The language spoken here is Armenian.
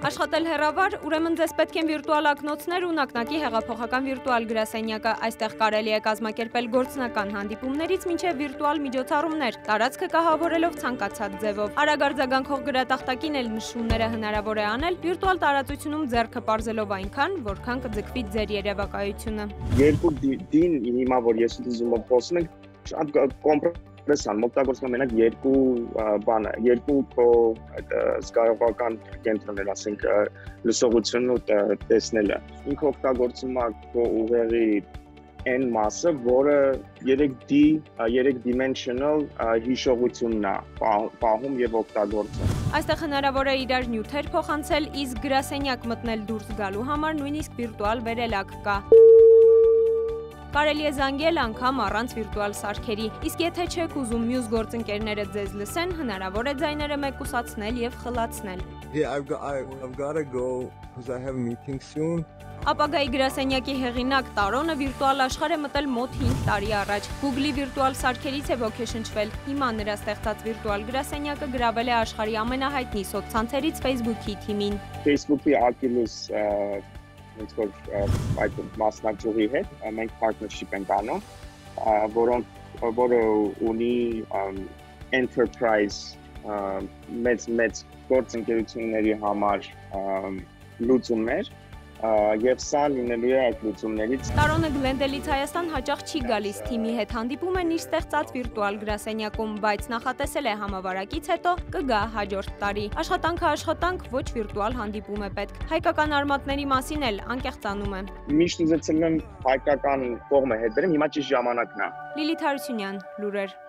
Աշխատել հեռավար, ուրեմն ձեզ պետք են վիրտուալ ակնոցներ ու նակնակի հեղափոխական վիրտուալ գրասենյակը, այստեղ կարելի է կազմակերպել գործնական հանդիպումներից մինչև վիրտուալ միջոցառումներ, տարածքը կահավորելով ցանկացած ձևով։ Արագ արձագանքող գրատախտակին էլ նշումները հնարավոր է անել վիրտուալ տարածությունում ձեռքը պարզելով այնքան, որքան կձգվի ձեր երևակայությունը։ Երկու դին հիմա որ ես ուզում եմ խոսում ենք, շատ կոմպրեսան, օգտագործում եմ մենակ երկու զգայողական կենտրոններ, ասենք լսողությունն ու տեսնելը։ Ինքը օգտագործում է ուղեղի այն մասը, որը 3D-dimensional հիշողությունն է պահում եւ օգտագործում։ Այստեղ հնարավոր է իրար նյութեր փոխանցել, իսկ գրասենյակ մտնել դուրս գալու համար նույնիսկ վիրտուալ վերելակ կա։ Կարելի է զանգել անգամ առանց վիրտուալ սարքերի, իսկ եթե չեք ուզում մյուս գործընկերները ձեզ լսեն, հնարավոր է ձայները մեկուսացնել եւ խլացնել։ I've got to go because I have a meeting soon. Ապագայի գրասենյակի հեղինակ Տարոնը վիրտուալ աշխարհ է մտել մոտ 5 տարի առաջ։ Google-ի վիրտուալ սարքերից է ոգեշնչվել։ Հիմա նրա ստեղծած վիրտուալ գրասենյակը գրավել է աշխարհի ամենահայտնի սոցցանցերից Facebook-ի թիմին։ Facebook-ի Oculus այդ մասնակցողի հետ մենք partnership ենք անում, որը ունի enterprise մեծ գործընկերությունների համար լուծումներ եւ սա լինելու է այդ լուծումներից։ Տարոնը Գլենդելից Հայաստան հաճախ չի գալիս, թիմի հետ հանդիպում են իր ստեղծած վիրտուալ գրասենյակում, բայց նախատեսել է համավարակից հետո կգա հաջորդ տարի։ Աշխատանքը աշխատանք, ոչ վիրտուալ հանդիպում է պետք։ Հայկական արմատների մասին էլ անկեղծանում է։ Միշտ ուզեցել եմ հայկական կողմը հետ բերեմ, հիմա ճիշտ ժամանակն է։ Լիլիթ Հարությունյան, Լուրեր։